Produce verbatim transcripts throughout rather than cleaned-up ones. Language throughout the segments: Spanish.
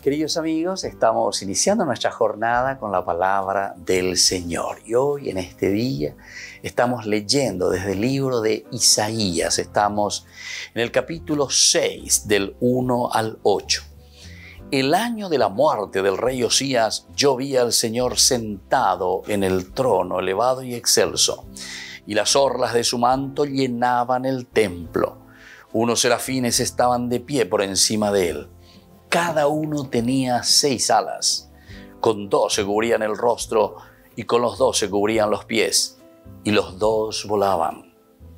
Queridos amigos, estamos iniciando nuestra jornada con la palabra del Señor. Y hoy, en este día, estamos leyendo desde el libro de Isaías. Estamos en el capítulo seis, del uno al ocho. El año de la muerte del rey Osías, yo vi al Señor sentado en el trono, elevado y excelso, y las orlas de su manto llenaban el templo. Unos serafines estaban de pie por encima de él. Cada uno tenía seis alas. Con dos se cubrían el rostro y con los dos se cubrían los pies, y los dos volaban.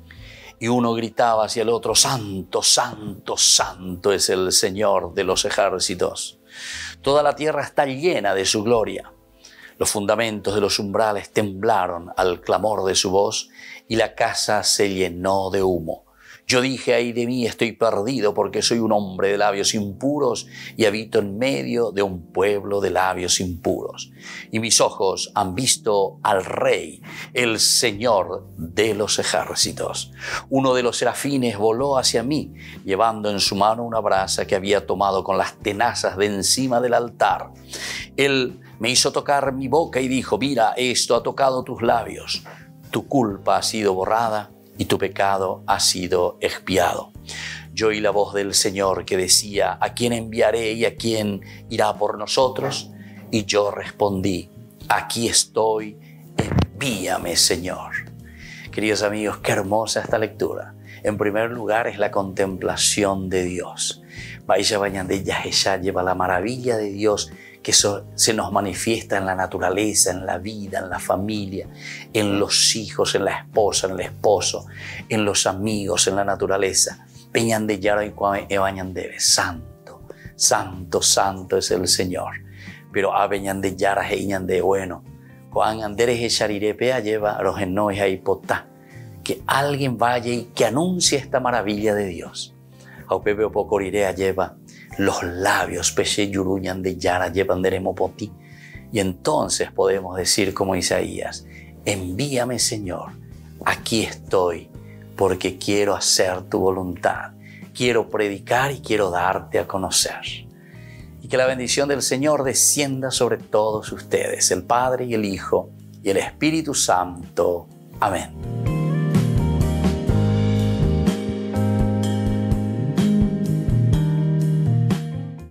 Y uno gritaba hacia el otro: Santo, santo, santo es el Señor de los ejércitos. Toda la tierra está llena de su gloria. Los fundamentos de los umbrales temblaron al clamor de su voz, y la casa se llenó de humo. Yo dije: ay de mí, estoy perdido, porque soy un hombre de labios impuros y habito en medio de un pueblo de labios impuros. Y mis ojos han visto al Rey, el Señor de los ejércitos. Uno de los serafines voló hacia mí, llevando en su mano una brasa que había tomado con las tenazas de encima del altar. Él me hizo tocar mi boca y dijo: mira, esto ha tocado tus labios. Tu culpa ha sido borrada y tu pecado ha sido expiado. Yo oí la voz del Señor que decía: ¿a quién enviaré y a quién irá por nosotros? Y yo respondí: aquí estoy, envíame, Señor. Queridos amigos, qué hermosa esta lectura. En primer lugar es la contemplación de Dios. Vaya vayan de Yaheshá, lleva la maravilla de Dios que eso se nos manifiesta en la naturaleza, en la vida, en la familia, en los hijos, en la esposa, en el esposo, en los amigos, en la naturaleza. Peñan de Yaro y Ebañan debe. Santo, santo, santo es el Señor. Pero a Peñan de Yara Heiñan de bueno. Juan Anderes Echaripea lleva Rojeno y Aipotá. Que alguien vaya y que anuncie esta maravilla de Dios. Aupepe Opocorirea lleva los labios, Peche Yuruñan de Yara llevan deremopoti. Y entonces podemos decir como Isaías: envíame, Señor, aquí estoy, porque quiero hacer tu voluntad. Quiero predicar y quiero darte a conocer. Y que la bendición del Señor descienda sobre todos ustedes, el Padre y el Hijo y el Espíritu Santo. Amén.